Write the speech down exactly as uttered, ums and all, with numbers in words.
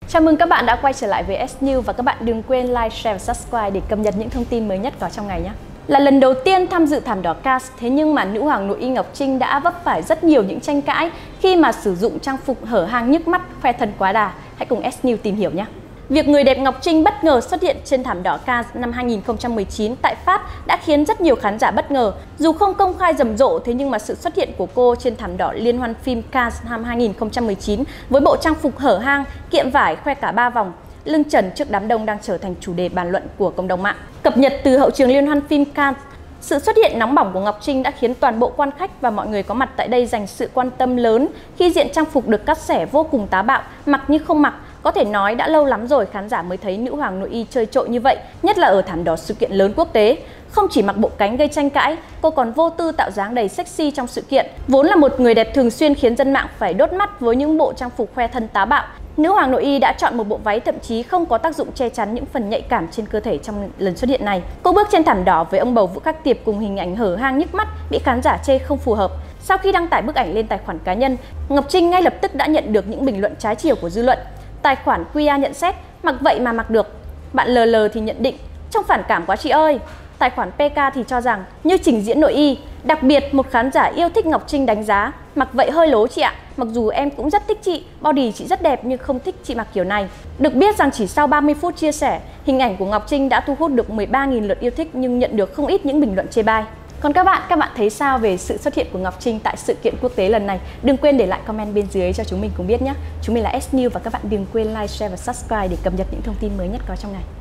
Chào mừng các bạn đã quay trở lại với S News và các bạn đừng quên like, share và subscribe để cập nhật những thông tin mới nhất có trong ngày nhé. Là lần đầu tiên tham dự thảm đỏ Cannes, thế nhưng mà nữ hoàng nội y Ngọc Trinh đã vấp phải rất nhiều những tranh cãi khi mà sử dụng trang phục hở hang nhức mắt, khoe thân quá đà. Hãy cùng S News tìm hiểu nhé. Việc người đẹp Ngọc Trinh bất ngờ xuất hiện trên thảm đỏ Cannes năm hai nghìn không trăm mười chín tại Pháp đã khiến rất nhiều khán giả bất ngờ. Dù không công khai rầm rộ, thế nhưng mà sự xuất hiện của cô trên thảm đỏ liên hoan phim Cannes năm hai nghìn không trăm mười chín với bộ trang phục hở hang, kiệm vải khoe cả ba vòng, lưng trần trước đám đông đang trở thành chủ đề bàn luận của cộng đồng mạng. Cập nhật từ hậu trường liên hoan phim Cannes, sự xuất hiện nóng bỏng của Ngọc Trinh đã khiến toàn bộ quan khách và mọi người có mặt tại đây dành sự quan tâm lớn khi diện trang phục được cắt xẻ vô cùng táo bạo, mặc như không mặc. Có thể nói đã lâu lắm rồi khán giả mới thấy nữ hoàng nội y chơi trội như vậy, nhất là ở thảm đỏ sự kiện lớn quốc tế. Không chỉ mặc bộ cánh gây tranh cãi, cô còn vô tư tạo dáng đầy sexy trong sự kiện. Vốn là một người đẹp thường xuyên khiến dân mạng phải đốt mắt với những bộ trang phục khoe thân táo bạo, nữ hoàng nội y đã chọn một bộ váy thậm chí không có tác dụng che chắn những phần nhạy cảm trên cơ thể trong lần xuất hiện này. Cô bước trên thảm đỏ với ông bầu Vũ Khắc Tiệp cùng hình ảnh hở hang nhức mắt bị khán giả chê không phù hợp. Sau khi đăng tải bức ảnh lên tài khoản cá nhân, Ngọc Trinh ngay lập tức đã nhận được những bình luận trái chiều của dư luận. Tài khoản quy a nhận xét, mặc vậy mà mặc được. Bạn lờ lờ thì nhận định, trông phản cảm quá chị ơi. Tài khoản pê ca thì cho rằng, như trình diễn nội y. Đặc biệt, một khán giả yêu thích Ngọc Trinh đánh giá, mặc vậy hơi lố chị ạ. Mặc dù em cũng rất thích chị, body chị rất đẹp nhưng không thích chị mặc kiểu này. Được biết rằng chỉ sau ba mươi phút chia sẻ, hình ảnh của Ngọc Trinh đã thu hút được mười ba nghìn lượt yêu thích nhưng nhận được không ít những bình luận chê bai. Còn các bạn, các bạn thấy sao về sự xuất hiện của Ngọc Trinh tại sự kiện quốc tế lần này? Đừng quên để lại comment bên dưới cho chúng mình cùng biết nhé. Chúng mình là S News và các bạn đừng quên like, share và subscribe để cập nhật những thông tin mới nhất có trong ngày.